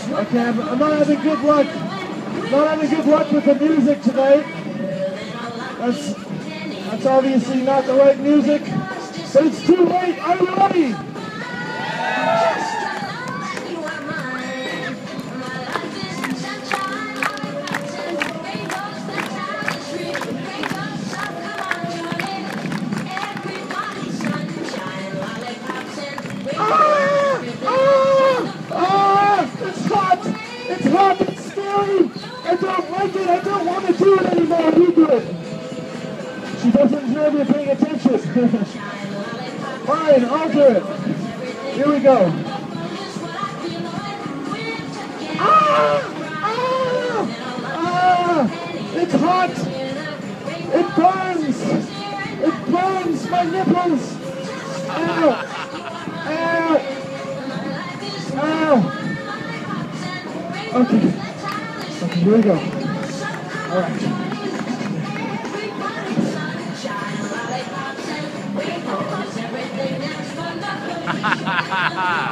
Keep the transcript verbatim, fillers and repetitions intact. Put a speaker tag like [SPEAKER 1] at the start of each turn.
[SPEAKER 1] Okay, I'm, I'm not having good luck. Not having good luck with the music tonight. That's that's obviously not the right music. But it's too late. Are you ready? It's hot, it's scary. I don't like it, I don't want to do it anymore. You do it. She doesn't deserve you paying attention. Fine, I'll do it. Here we go. Ah! Ah! Ah! It's hot. It burns. It burns my nipples. Ow! Ow! Ow! Okay. Okay, here we go. All right.